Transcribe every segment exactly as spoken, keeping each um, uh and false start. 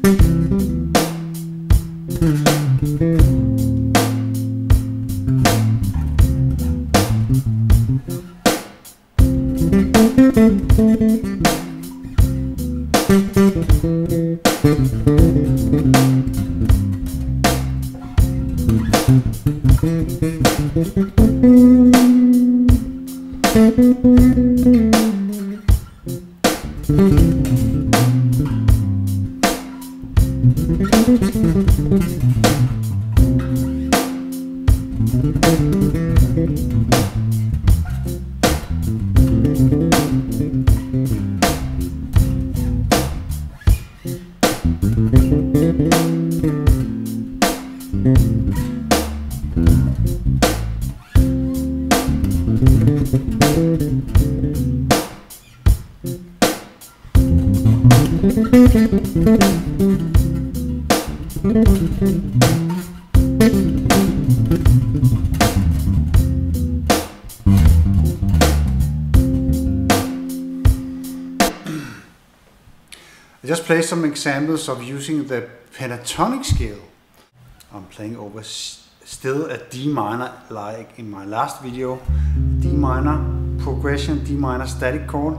I just played some examples of using the pentatonic scale. I'm playing over still a D minor like in my last video. D minor progression, D minor static chord.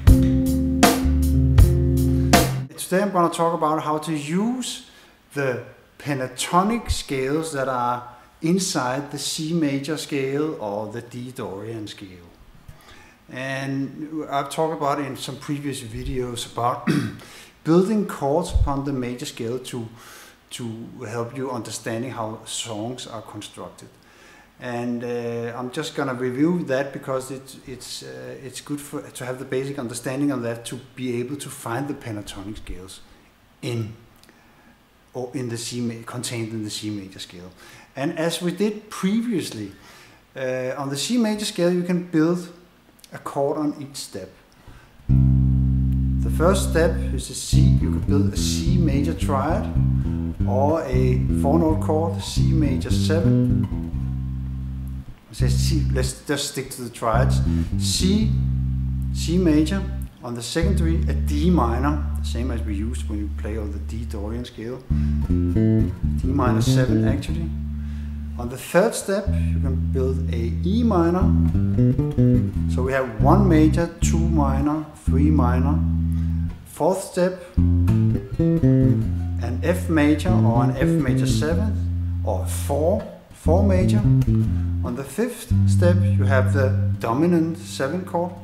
Today I'm going to talk about how to use the pentatonic scales that are inside the C major scale or the D Dorian scale. And I've talked about in some previous videos about building chords upon the major scale to, to help you understanding how songs are constructed. And uh, I'm just gonna review that because it, it's, uh, it's good for, to have the basic understanding of that to be able to find the pentatonic scales in, or in the C, contained in the C major scale. And as we did previously, uh, on the C major scale you can build a chord on each step. The first step is a C. You could build a C major triad or a four note chord, C major seven. C, let's just stick to the triads. C, C major, on the secondary a D minor, the same as we used when you play on the D Dorian scale. D minor seven actually. On the third step you can build a E minor. So we have one major, two minor, three minor. Fourth step, an F major or an F major seven or a four, four major. On the fifth step you have the dominant seven chord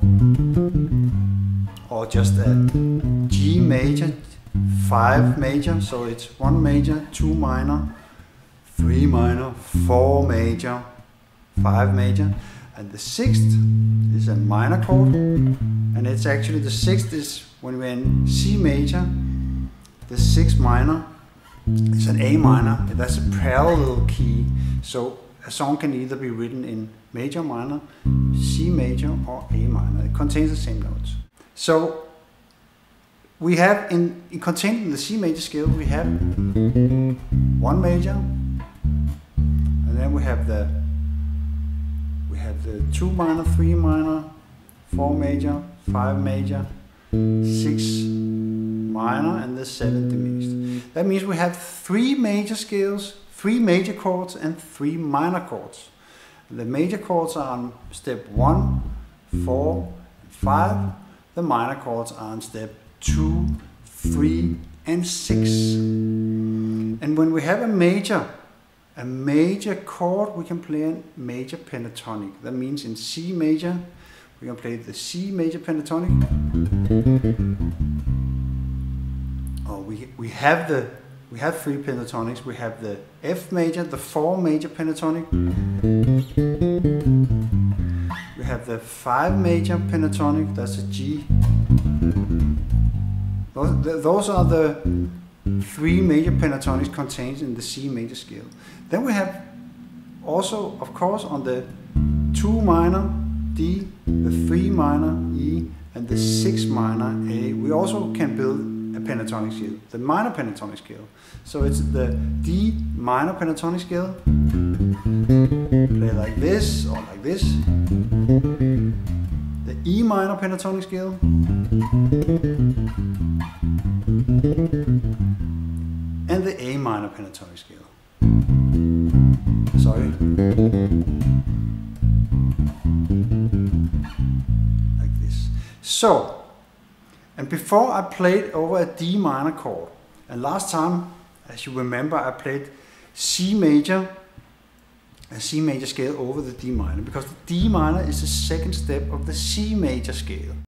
or just a G major, five major, so it's one major, two minor, three minor, four major, five major. And the sixth is a minor chord, and it's actually the sixth is when we're in C major. The sixth minor is an A minor. That's a parallel key, so a song can either be written in major minor, C major, or A minor. It contains the same notes. So we have in, in contained in the C major scale we have one major, and then we have the we have the two minor, three minor, four major, five major, six minor, and the seven diminished. That means we have three major scales, three major chords, and three minor chords. The major chords are on step one, four, five. The minor chords are on step two, three, and six. And when we have a major, a major chord, we can play a major pentatonic. That means in C major, we can play the C major pentatonic. Oh, we we have the we have three pentatonics. We have the F major, the four major pentatonic. We have the five major pentatonic. That's a G. Those, those are the three major pentatonics contained in the C major scale. Then we have also, of course, on the two minor D, the three minor E, and the six minor A, we also can build a pentatonic scale, the minor pentatonic scale. So it's the D minor pentatonic scale, play like this or like this. The E minor pentatonic scale, and the A minor pentatonic scale. Sorry. Like this. So, and before I played over a D minor chord, and last time, as you remember, I played C major, a C major scale over the D minor, because the D minor is the second step of the C major scale.